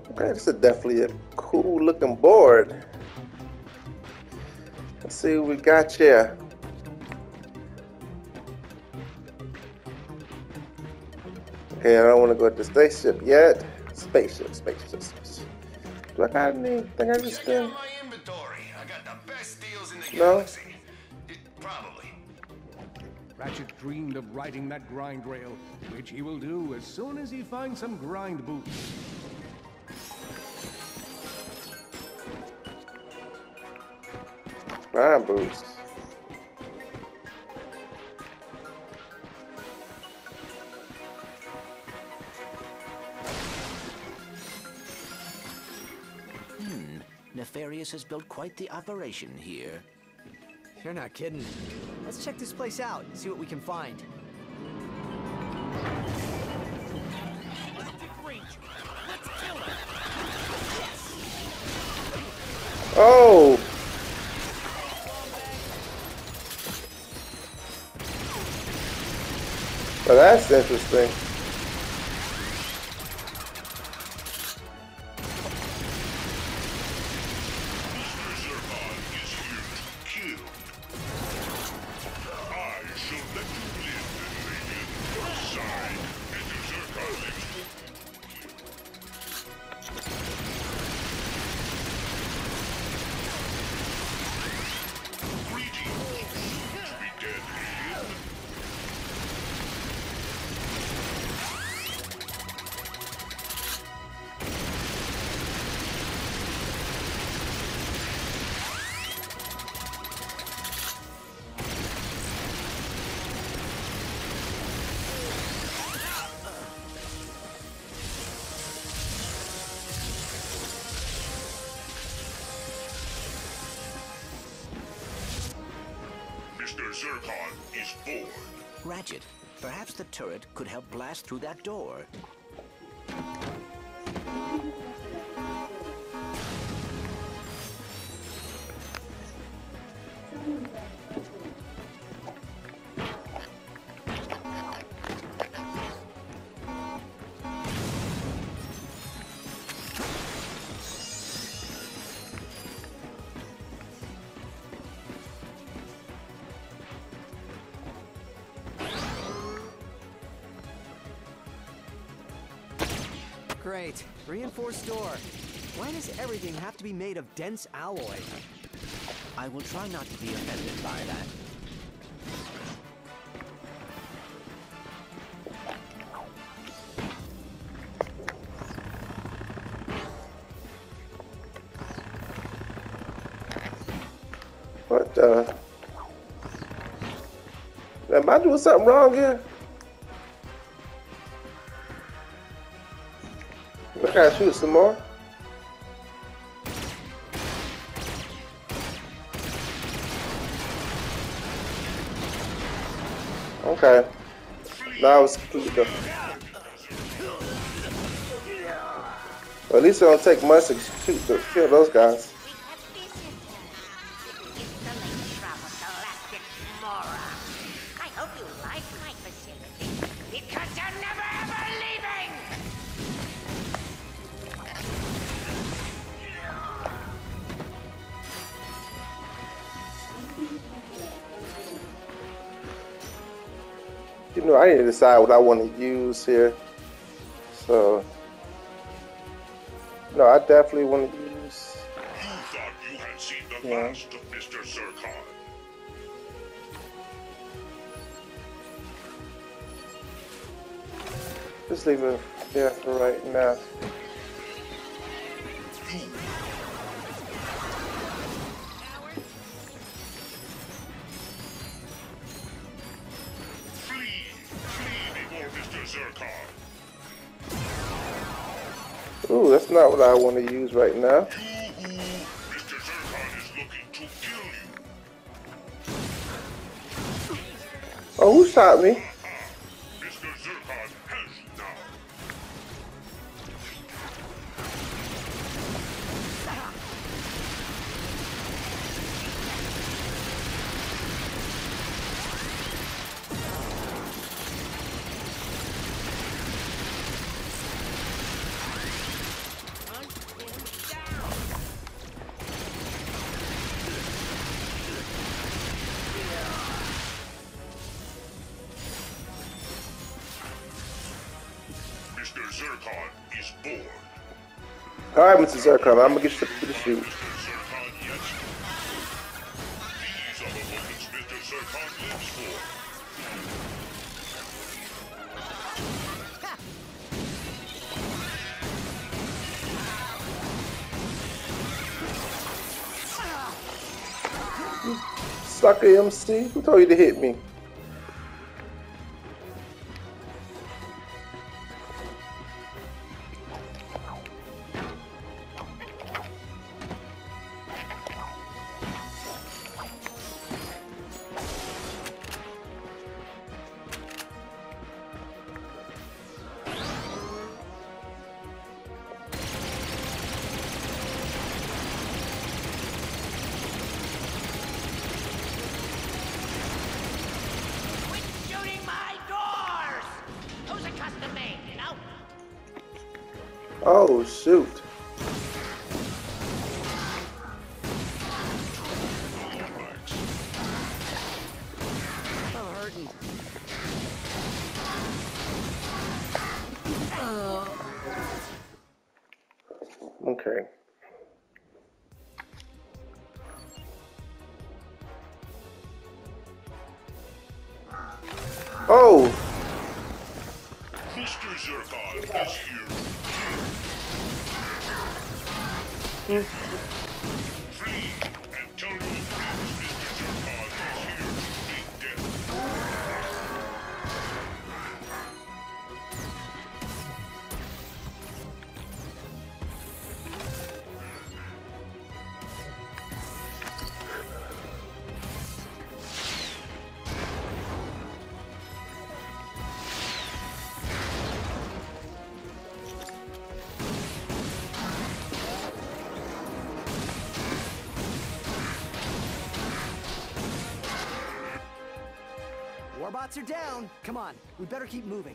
Okay, this is definitely a cool looking board. Let's see what we got here. Okay, I don't want to go to the spaceship yet. Spaceship. Do I got anything I just Check out did? my inventory. I got the best deals in the No. galaxy. Probably. Ratchet dreamed of riding that grind rail, which he will do as soon as he finds some grind boots. Grind boots. Nefarious has built quite the operation here. You're not kidding. Let's check this place out, see what we can find. Oh! Well, that's interesting. Mr. Zircon is bored. Ratchet, perhaps the turret could help blast through that door. Great. Reinforced door. Why does everything have to be made of dense alloy? I will try not to be offended by that. What the? Am I doing something wrong here? I gotta shoot some more. Okay. Now it's completely done. Well, at least it don't take much to shoot to kill those guys. I hope you like my facility, because you're never ever leaving! You know, I need to decide what I want to use here. So, no, I definitely want to use. You thought you had seen the Yeah. last of Mr. Zircon. Just leave it there for right now. Flee before Mr. Zircon. Ooh, that's not what I want to use right now. Mr. Zircon is looking to kill you. Oh, who shot me? Mr. Zircon has you now. Zircon is born. All right, Mr. Zircon, I'm gonna get you to the shoot. Mr. Zircon yet. These are the moments Mr. Zircon lives for. Sucker MC, who told you to hit me? Quit shooting my doors! Those are custom made, you know? Oh shoot! I'm hurting. Okay. Oh! Mr. Zircon is here. Flee and tell your friends Mr. Zircon is here to meet death. Warbots are down. Come on, we better keep moving.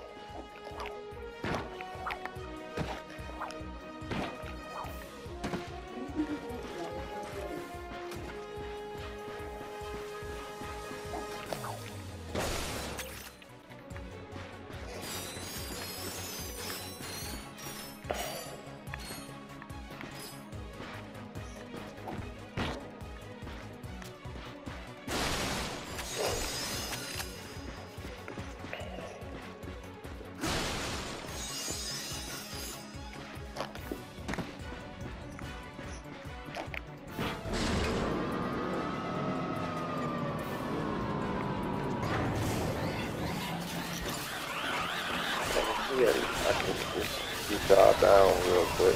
Yeah, I can just get y'all down real quick.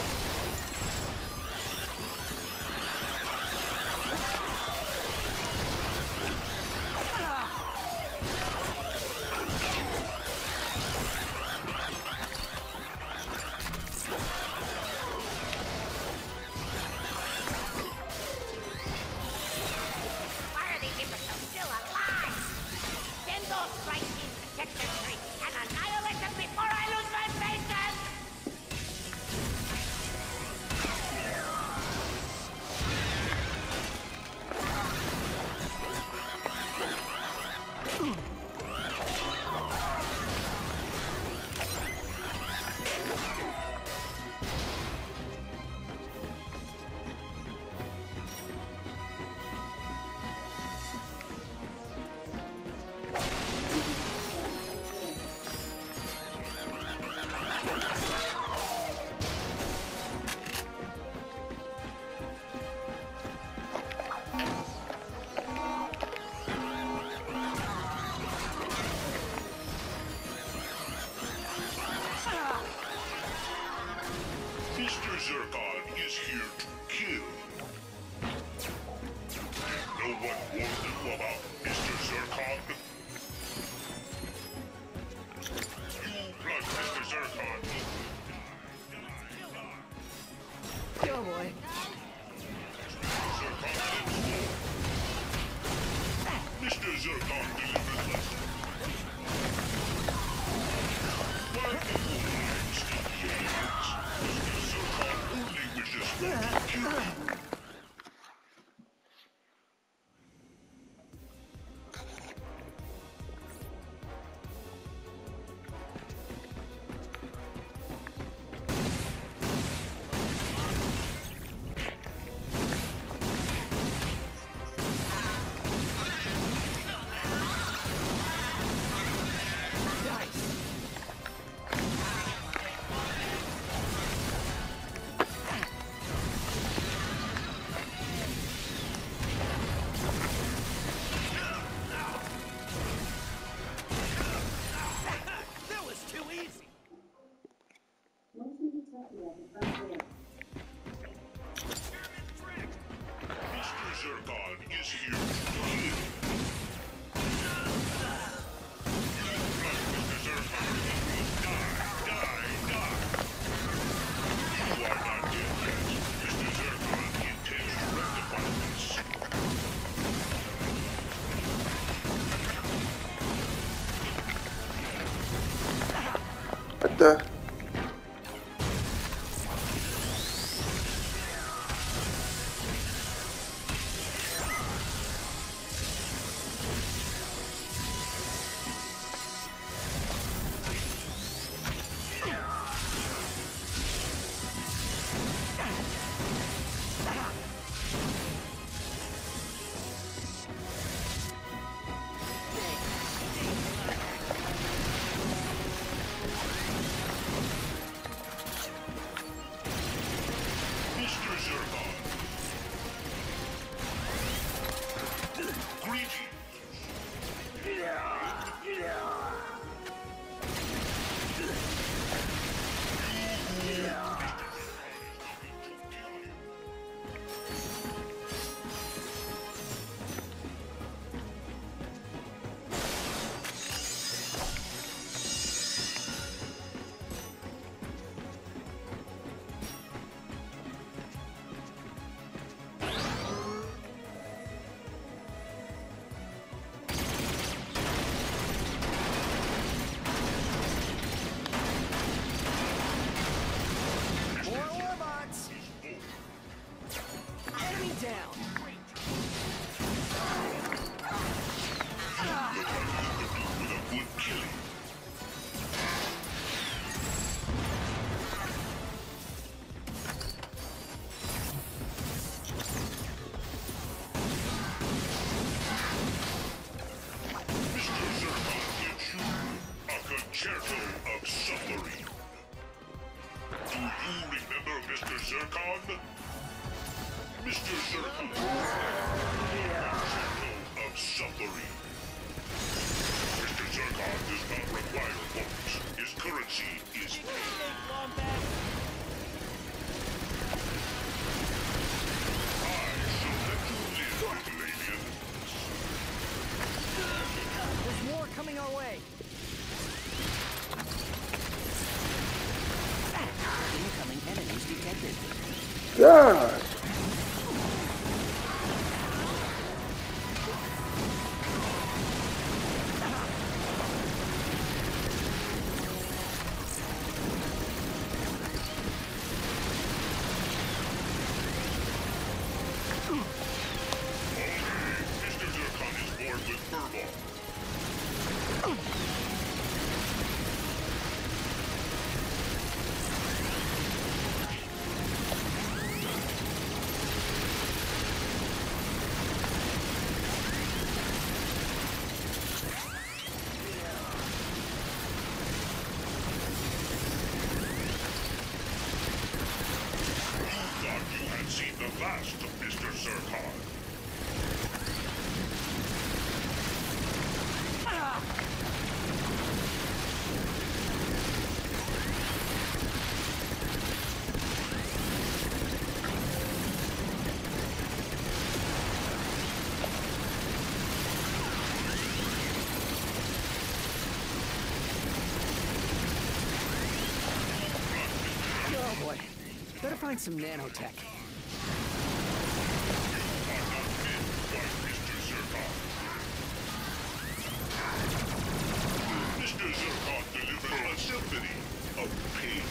Why are these imbeciles still alive? Send those strikes in protector tree and annihilate them before I lose my patience! Mr. Zircon is here to kill. No one warned you about Mr. Zircon? You plus Mr. Zircon. Oh boy. Mr. Zircon delivers lesson. Why do you lives in the aliens? Mr. Zircon only wishes for to kill you. Mr. Zircon is here to live. Mr. Zircon, die. You are not dead yet. Mr. Zircon intends to rectify this. What the? Mr. Zircon. Greetings. More Warbots! Enemy down! With a good killing. Mr. Zircon gives you a concerto of submarine. Do you remember Mr. Zircon? Mr. Zircon. Concerto of submarine. Mr. Zircon does not require votes. His currency is paid. I shall let you live, little alien. There's more coming our way! Incoming enemies detected. God. Mr. Zircon is born with furball. You thought you had seen the last of Mr. Zircon. Oh boy. Better find some nanotech. Mr. Zircon delivered a symphony of pain.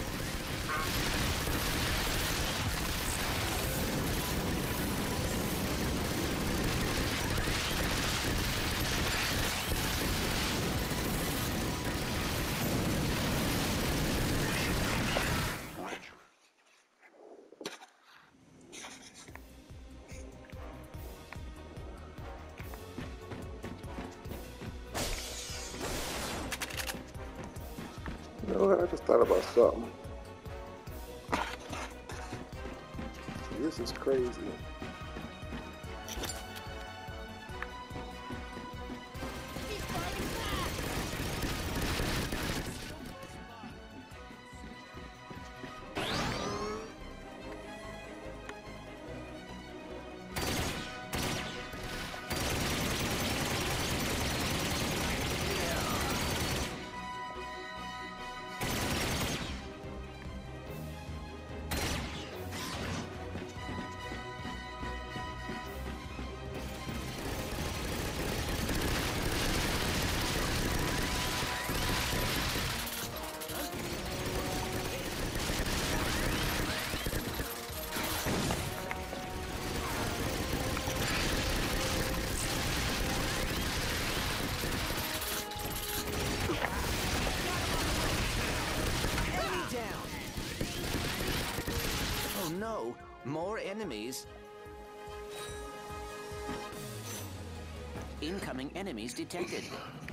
You know what? I just thought about something. This is crazy. no, more enemies. Incoming enemies detected.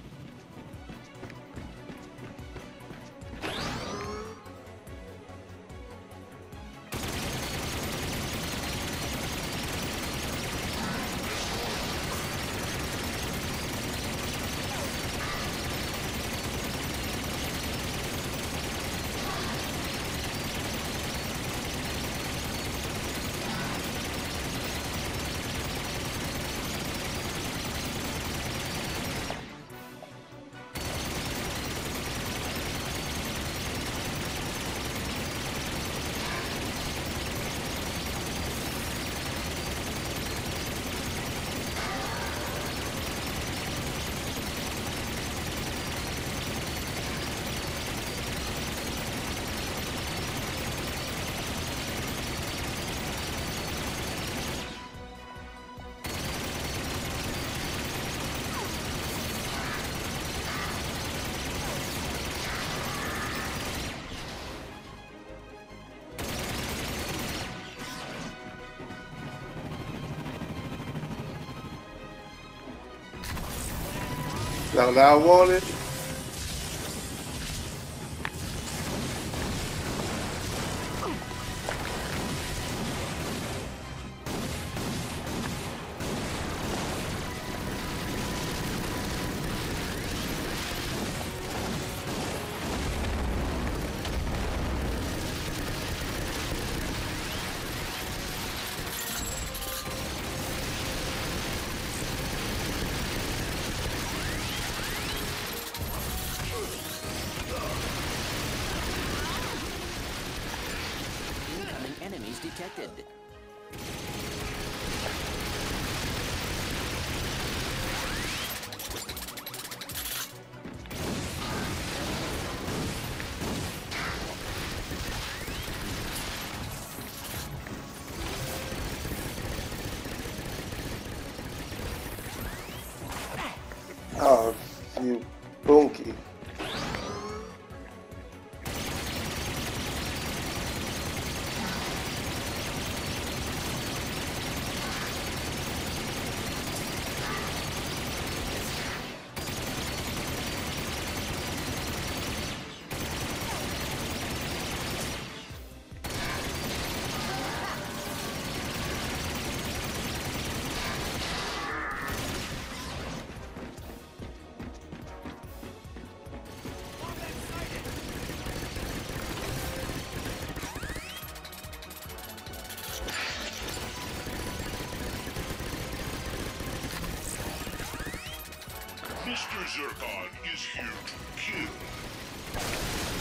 Now that I wanted. Enemies detected. Oh, you bunky. Mr. Zircon is here to kill.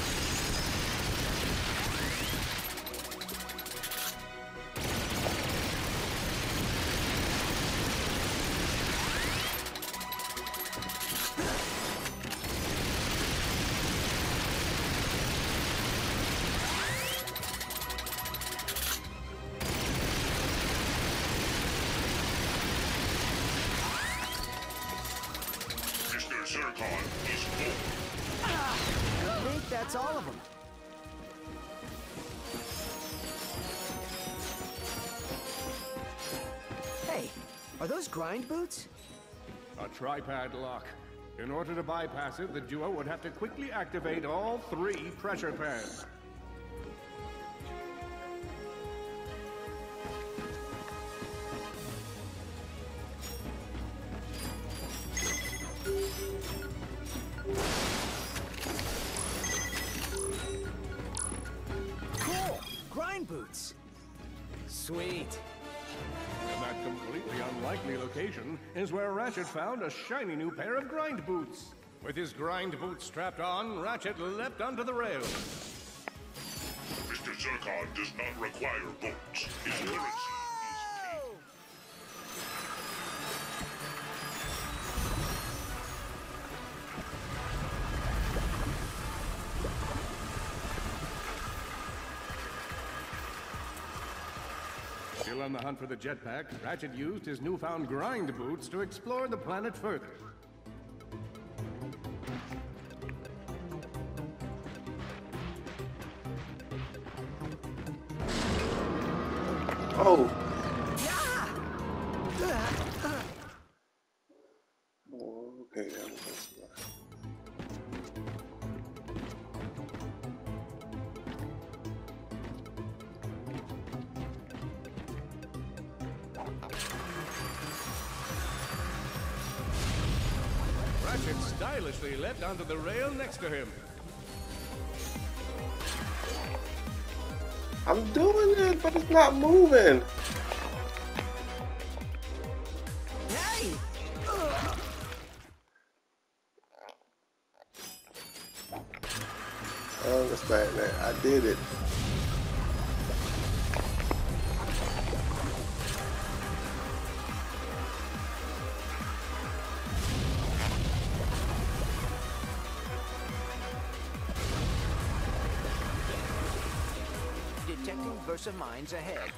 Mr. Zircon is full. I think that's all of them. Hey, are those grind boots? A tripad lock. In order to bypass it, the duo would have to quickly activate all 3 pressure pads. Cool! Grind boots! Sweet. In that completely unlikely location is where Ratchet found a shiny new pair of grind boots. With his grind boots strapped on, Ratchet leapt onto the rail. Mr. Zircon does not require bolts. His currency is king. Still on the hunt for the jetpack, Ratchet used his newfound grind boots to explore the planet further. Oh. Okay. Ratchet stylishly leapt onto the rail next to him. I'm doing it, but it's not moving. Hey! I understand that. I did it. Detecting Versa mines ahead.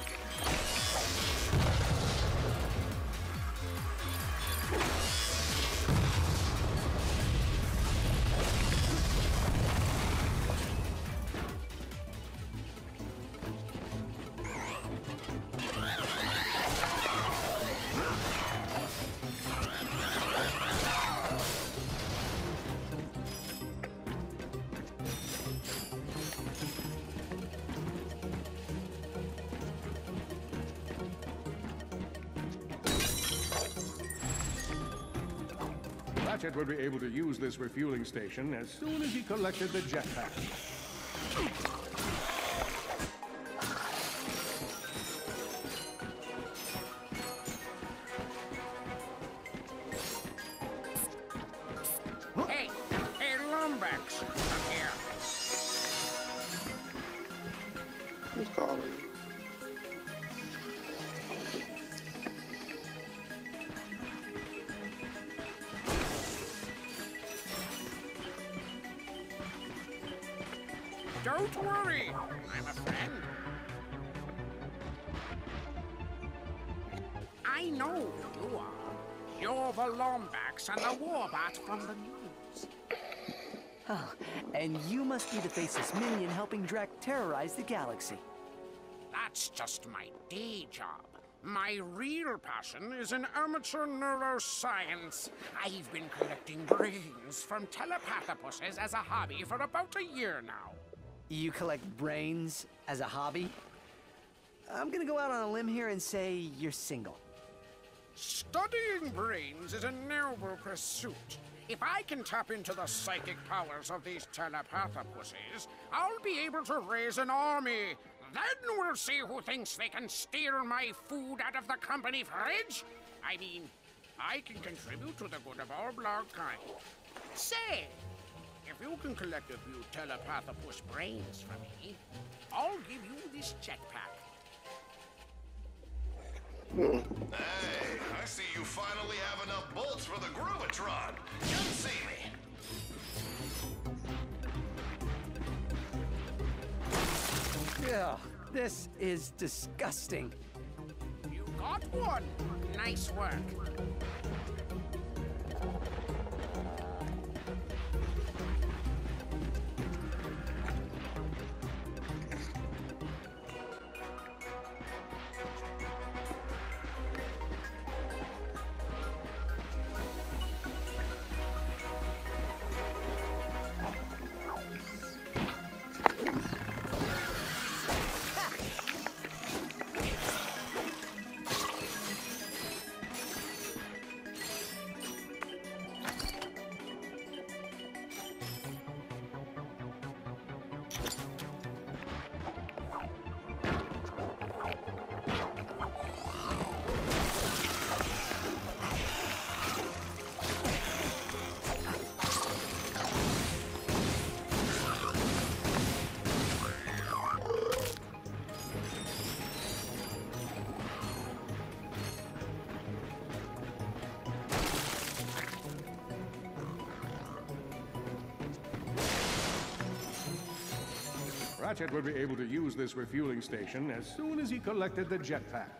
Ratchet would be able to use this refueling station as soon as he collected the jetpack. Hey, Lombax, come here. Who's calling me? Don't worry, I'm a friend. I know who you are. You're the Lombax and the Warbat from the news. Oh, and you must be the faceless minion helping Drek terrorize the galaxy. That's just my day job. My real passion is in amateur neuroscience. I've been collecting brains from telepathopuses as a hobby for about a year now. You collect brains as a hobby? I'm gonna go out on a limb here and say you're single. Studying brains is a noble pursuit. If I can tap into the psychic powers of these telepathopuses, I'll be able to raise an army. Then we'll see who thinks they can steal my food out of the company fridge. I mean, I can contribute to the good of all blog kind. Say, if you can collect a few telepathopus brains for me, I'll give you this jetpack. Hey, I see you finally have enough bolts for the Groovatron. Come see me. Ugh, this is disgusting. You got one. Nice work. Ratchet would be able to use this refueling station as soon as he collected the jetpack.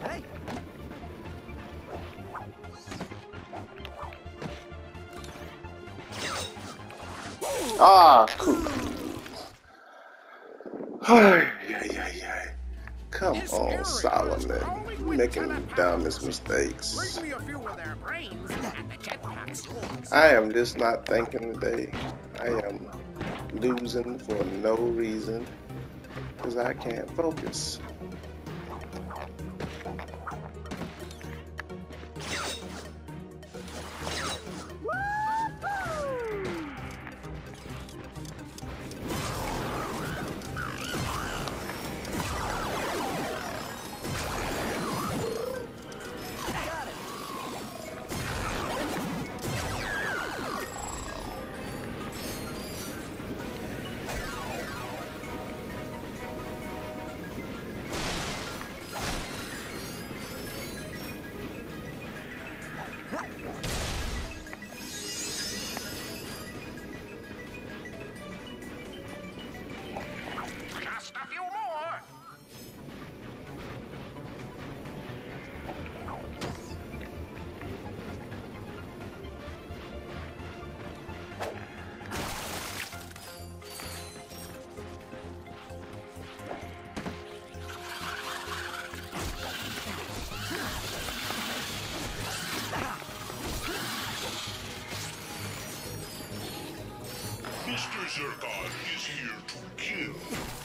Hey! Ah, cool. Yeah. Come on, Solomon. You're making the dumbest mistakes. Bring me a few of their brains, and the jetpack scores. I am just not thinking today. I am losing for no reason because I can't focus. Just a few more. Mr. Zircon is here to kill.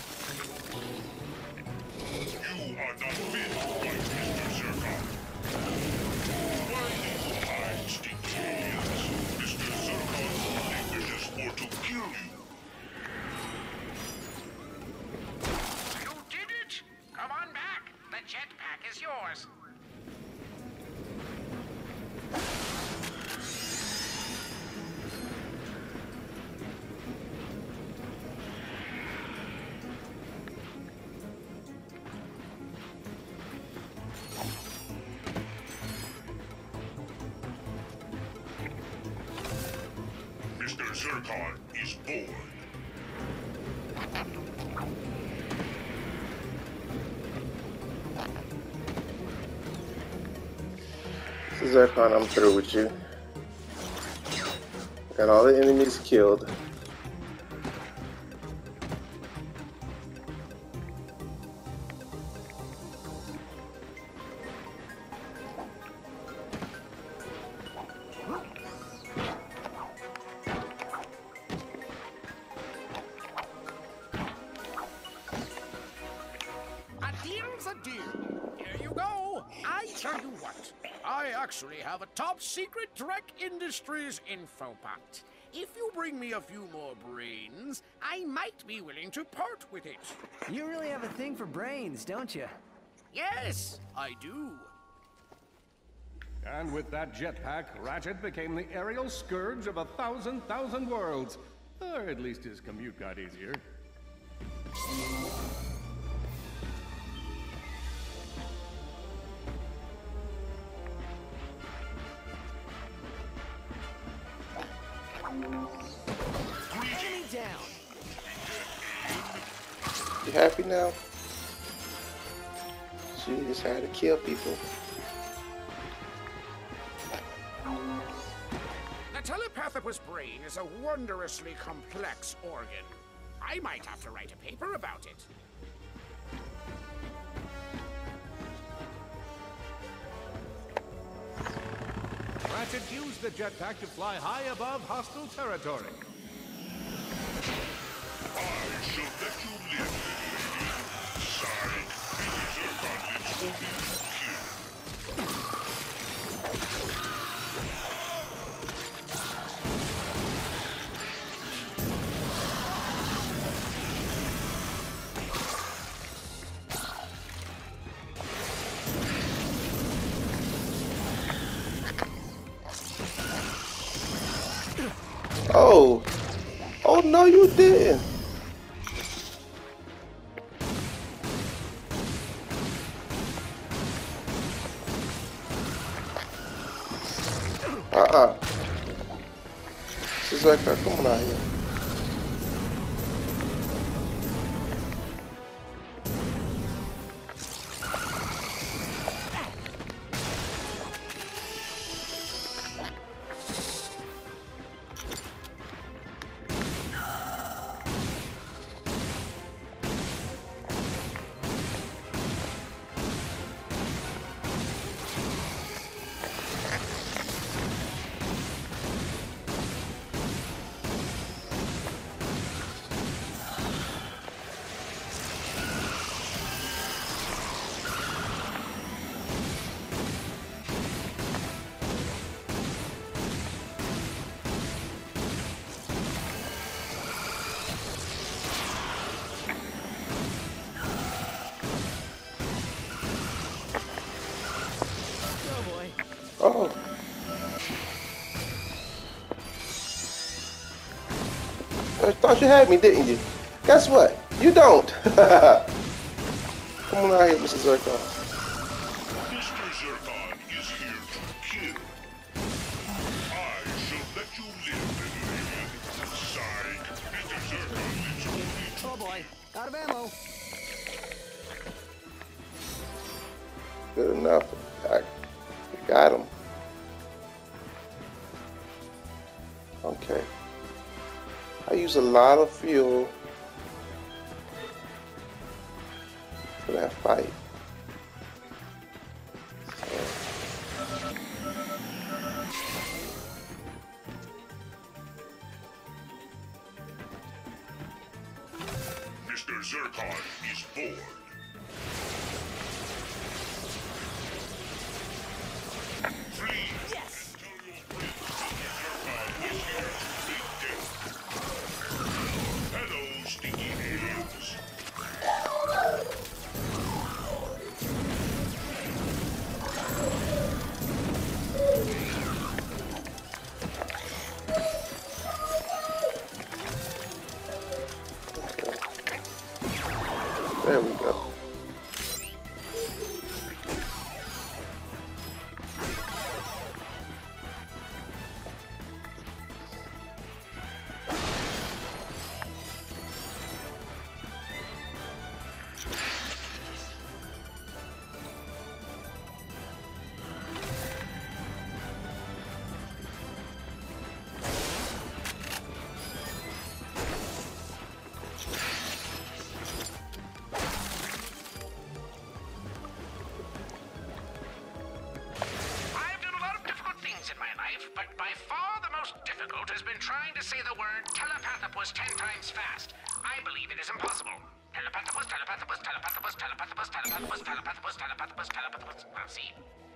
You are not fit to fight Mr. Zircon. Why these time-stinking idiots? Mr. Zircon's only wishes for to kill you. You did it! Come on back. The jetpack is yours. Mr. Zircon is born. Zircon, I'm through with you. Got all the enemies killed. A deal's a deal. Here you go. I tell you what. I actually have a top secret Drek Industries infobot. If you bring me a few more brains, I might be willing to part with it. You really have a thing for brains, don't you? Yes, I do. And with that jetpack, Ratchet became the aerial scourge of 1,000 worlds. Or at least his commute got easier. Enemy down! You happy now? She just had to kill people. The telepathopus brain is a wondrously complex organ. I might have to write a paper about it. Ratchet used the jetpack to fly high above hostile territory. I shall let you live, lady. Signed, Mr. Zircon lives only to kill. Oh no, you didn't. She's like, come on out here. Oh. I thought you had me, didn't you? Guess what? You don't. Come on out here, Mr. Zircon. Mr. Zircon is here to kill. I shall let you live, alien. Psych. Mr. Zircon lives only to Oh boy, out of ammo. Good enough. I got him. Okay. I use a lot of fuel for that fight. Mr. Zircon is bored. Flee! Yes! And tell your friends Mr. Zircon is here to make death. Hello, stinky aliens. There we go. I've done a lot of difficult things in my life, but by far the most difficult has been trying to say the word telepathopus 10 times fast. I believe it is impossible. Telepathopus, telepathopus, telepathopus, telepathopus, telepathopus, telepathopus, telepathopus, telepathopus. Well, see?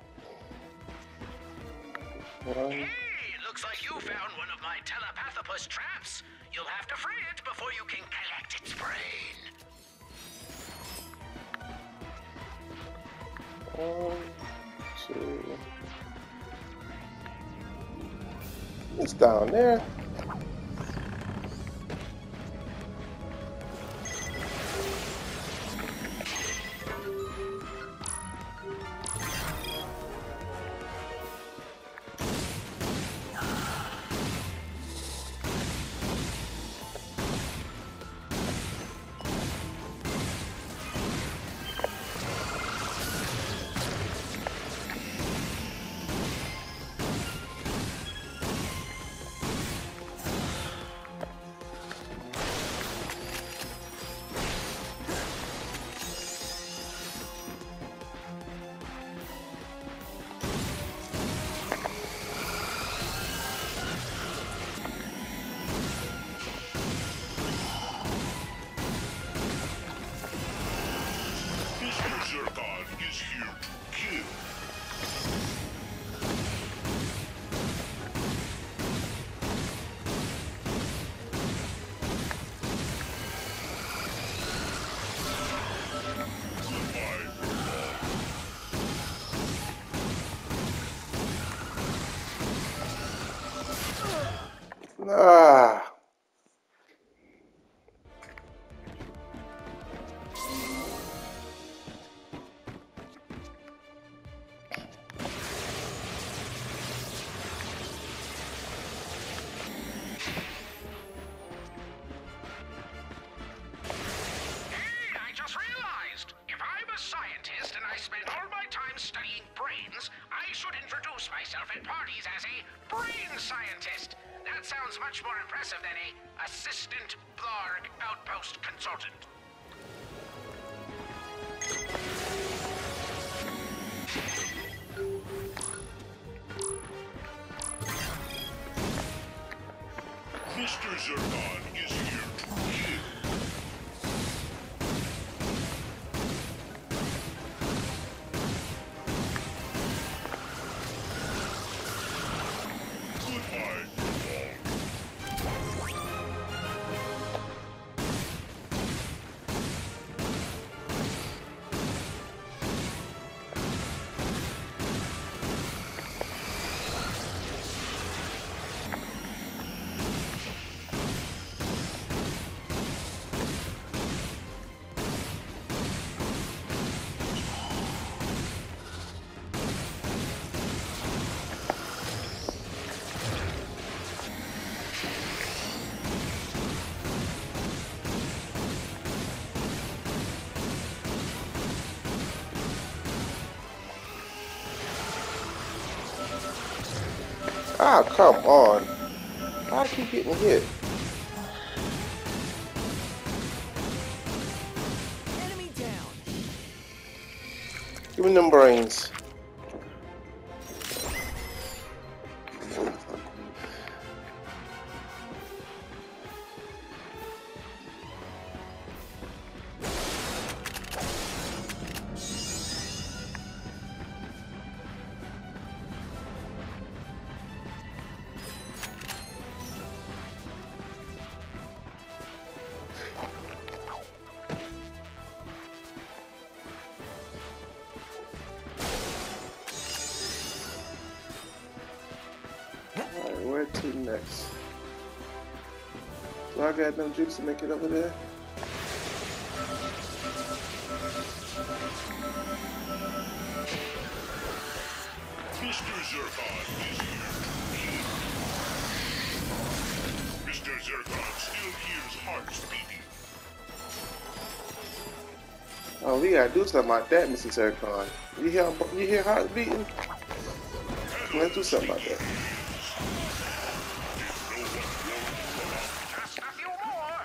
Hey, looks like you found one of my telepathopus traps. You'll have to free it before you can collect its brain. 1, 2. It's down there. Mr. Zircon is here to kill. Ah. Hey, I just realized. If I'm a scientist and I spend all my time studying brains, I should introduce myself at parties as a brain scientist. That sounds much more impressive than a assistant Blarg outpost consultant. Mr. Zircon is here to kill. Goodbye, Ah, come on. I keep getting hit. Enemy down. Give me them brains. Alright, where to next? So I got no juice to make it over there. Mr. Zircon is here. Mr. Zircon still hears hearts beating. Oh, we gotta do something about that, Mr. Zircon. You hear hearts beating? Let's do something about that. Just a few more.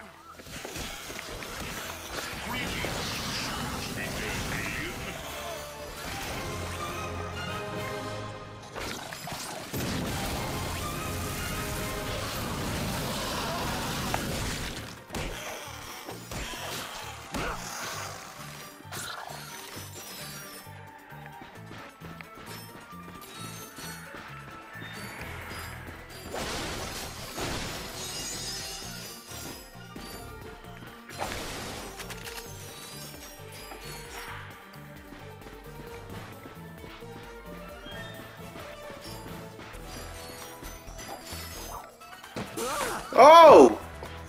Oh!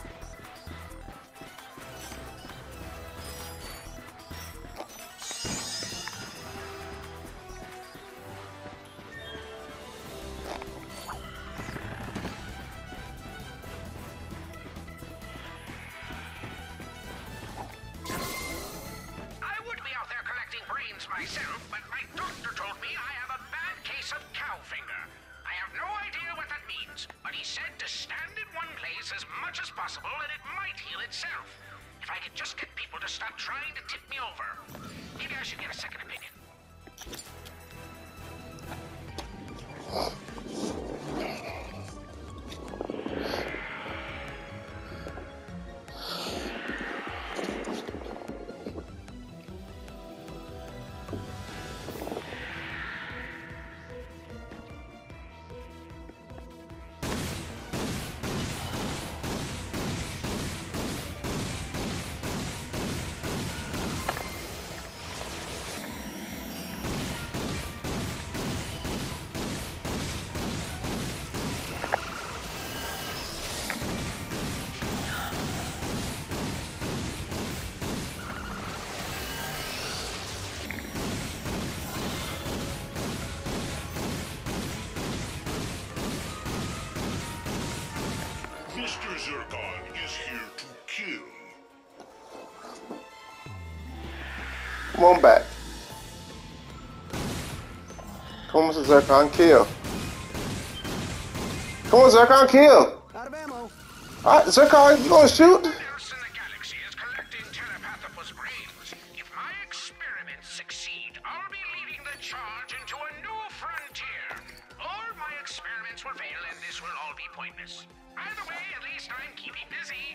I would be out there collecting brains myself, but my doctor told me I have a bad case of cow finger. I have no idea what that means, but he said to stand in one place as much as possible and it might heal itself. If I could just get people to stop trying to tip me over. Maybe I should get a second opinion. Mr. Zircon is here to kill. Come on back. Come on, Mr. Zircon, kill. Come on, Zircon, kill. Out of ammo. Alright, Zircon, you gonna shoot? Who else in the galaxy is collecting telepathopus brains? If my experiments succeed, I'll be leading the charge into a new frontier. Or my experiments will fail and this will all be pointless. Either way, at least I'm keeping busy.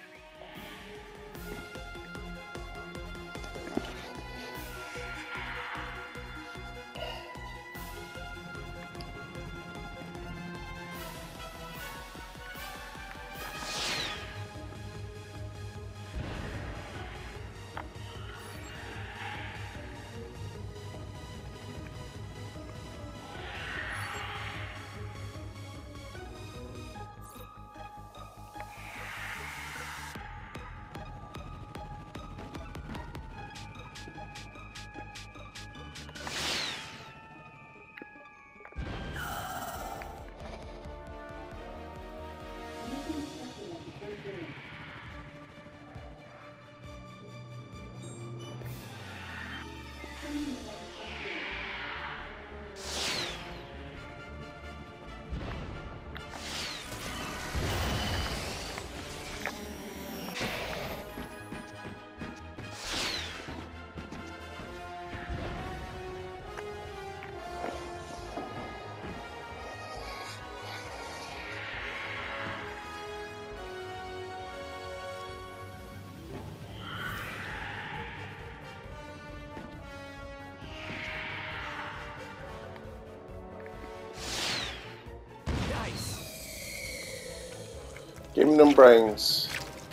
Give me them brains.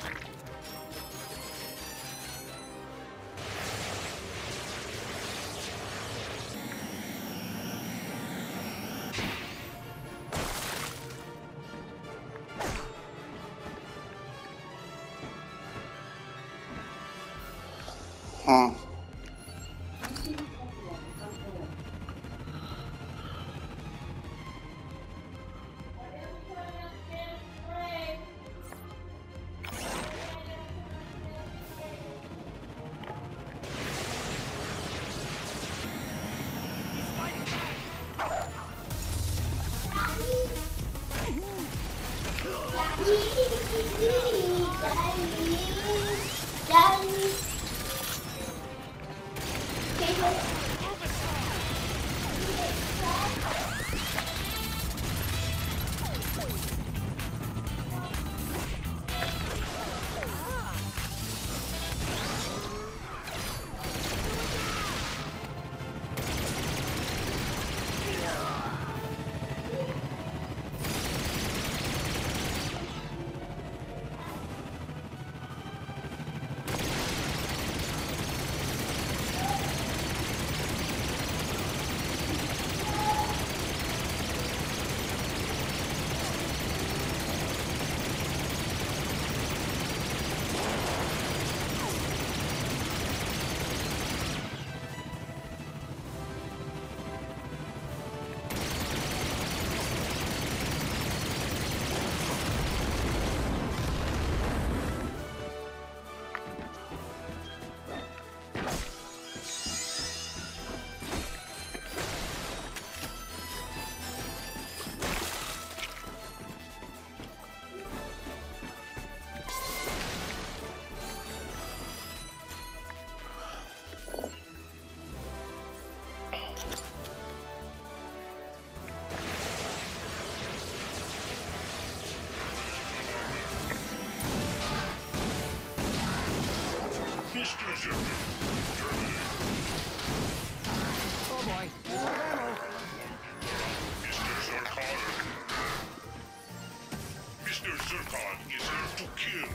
Oh boy, there's no ammo. Mr. Zircon is here to kill.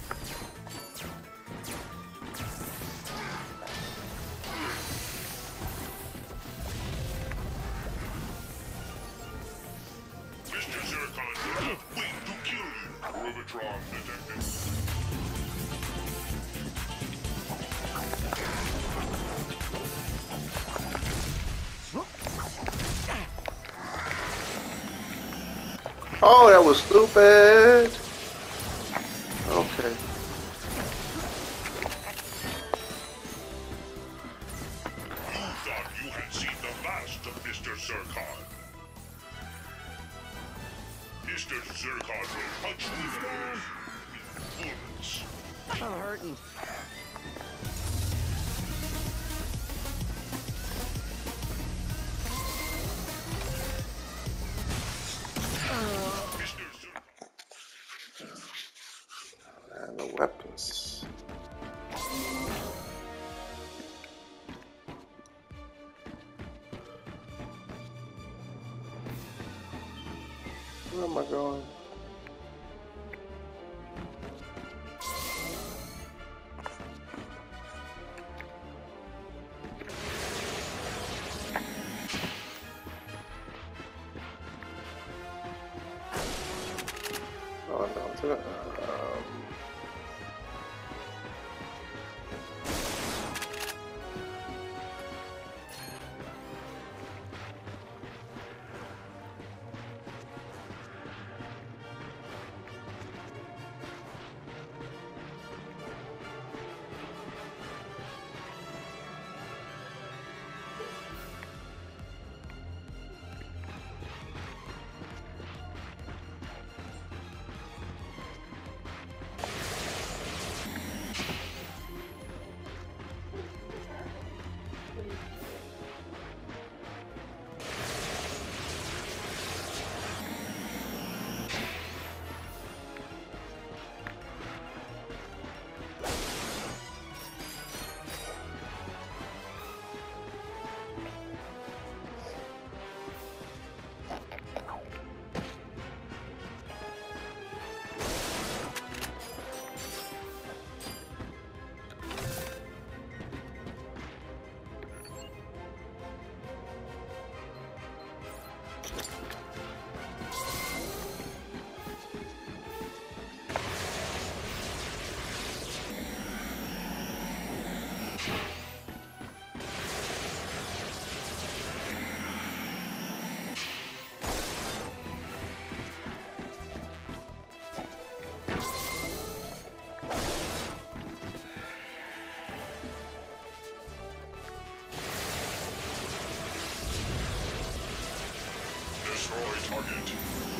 Mr. Zircon cannot wait to kill you. Robotron detected. Oh, that was stupid. Okay. You thought you had seen the last of Mr. Zircon. Mr. Zircon will punch you in bullets. I'm hurting. Mr. Zircon. And the weapons. Where am I going? Oh no, to the Destroy target.